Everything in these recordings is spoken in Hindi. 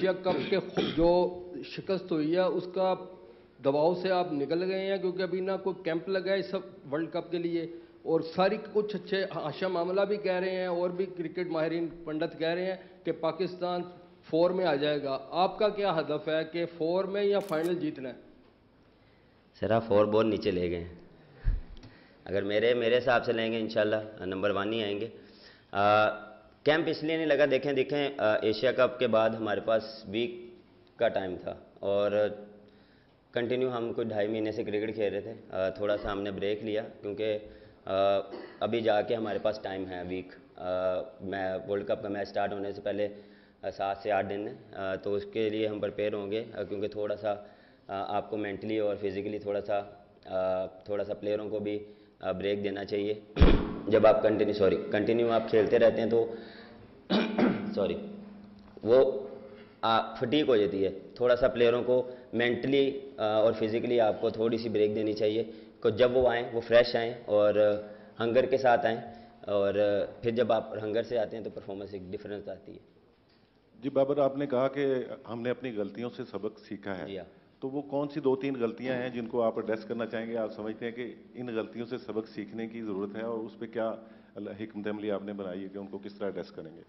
एशिया कप के जो शिकस्त हुई है उसका दबाव से आप निकल गए हैं, क्योंकि अभी ना कोई कैंप लगा है इस वर्ल्ड कप के लिए, और सारी कुछ अच्छे हाशिम मामला भी कह रहे हैं और भी क्रिकेट माहिरीन पंडित कह रहे हैं कि पाकिस्तान 4 में आ जाएगा। आपका क्या हदफ है कि 4 में या फाइनल जीतना है? सर आप 4 बहुत नीचे ले गए हैं। अगर मेरे हिसाब से लेंगे इंशाल्लाह नंबर 1 ही आएंगे। कैंप इसलिए नहीं लगा, देखें एशिया कप के बाद हमारे पास वीक का टाइम था और कंटिन्यू हम कुछ 2.5 महीने से क्रिकेट खेल रहे थे। थोड़ा सा हमने ब्रेक लिया क्योंकि अभी जाके हमारे पास टाइम है वीक। मैं वर्ल्ड कप का मैच स्टार्ट होने से पहले 7 से 8 दिन है, तो उसके लिए हम प्रिपेयर होंगे, क्योंकि थोड़ा सा आपको मेंटली और फिज़िकली थोड़ा सा प्लेयरों को भी ब्रेक देना चाहिए। जब आप कंटिन्यू आप खेलते रहते हैं तो सॉरी वो फटीक हो जाती है। थोड़ा सा प्लेयरों को मेंटली और फिज़िकली आपको थोड़ी सी ब्रेक देनी चाहिए, कि जब वो आएँ वो फ्रेश आएँ और हंगर के साथ आएँ, और फिर जब आप हंगर से आते हैं तो परफॉर्मेंस एक डिफरेंस आती है। जी बाबर, आपने कहा कि हमने अपनी गलतियों से सबक सीखा है, जी हाँ। तो वो कौन सी 2-3 गलतियां हैं जिनको आप एड्रेस करना चाहेंगे? आप समझते हैं कि इन गलतियों से सबक सीखने की ज़रूरत है, और उस पर क्या हिकमत अमली आपने बनाई है कि उनको किस तरह एड्रेस करेंगे?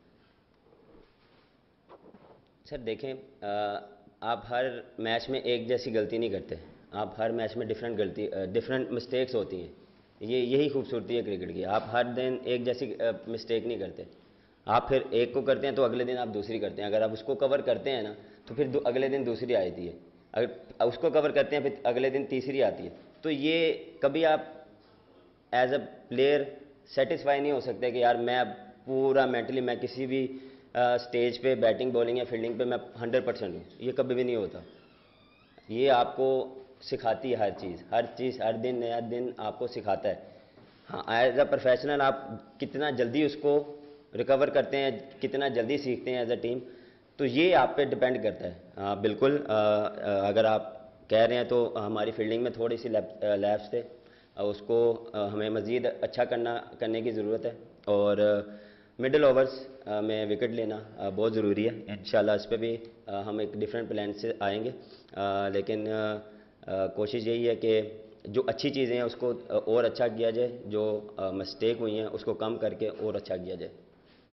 सर देखें, आप हर मैच में एक जैसी गलती नहीं करते, आप हर मैच में डिफरेंट मिस्टेक्स होती हैं। यही खूबसूरती है क्रिकेट की। आप हर दिन एक जैसी मिस्टेक नहीं करते। आप फिर एक को करते हैं तो अगले दिन आप दूसरी करते हैं। अगर आप उसको कवर करते हैं ना तो फिर अगले दिन दूसरी आती है। अगर उसको कवर करते हैं फिर अगले दिन तीसरी आती है। तो ये कभी आप एज अ प्लेयर सेटिस्फाई नहीं हो सकते कि यार मैं पूरा मेंटली मैं किसी भी स्टेज पे बैटिंग बॉलिंग या फील्डिंग पे मैं 100% हूँ। ये कभी भी नहीं होता। ये आपको सिखाती है हर चीज़ हर दिन नया दिन आपको सिखाता है। हाँ, एज अ प्रोफेशनल आप कितना जल्दी उसको रिकवर करते हैं, कितना जल्दी सीखते हैं एज अ टीम, तो ये आप पे डिपेंड करता है। बिल्कुल, अगर आप कह रहे हैं तो हमारी फील्डिंग में थोड़ी सी लैप्स थे, उसको हमें मज़ीद अच्छा करने की ज़रूरत है। और मिडल ओवर्स में विकेट लेना बहुत ज़रूरी है। इंशाल्लाह इस पर भी हम एक डिफरेंट प्लान से आएंगे, लेकिन कोशिश यही है कि जो अच्छी चीज़ें हैं उसको और अच्छा किया जाए, जो मिस्टेक हुई हैं उसको कम करके और अच्छा किया जाए।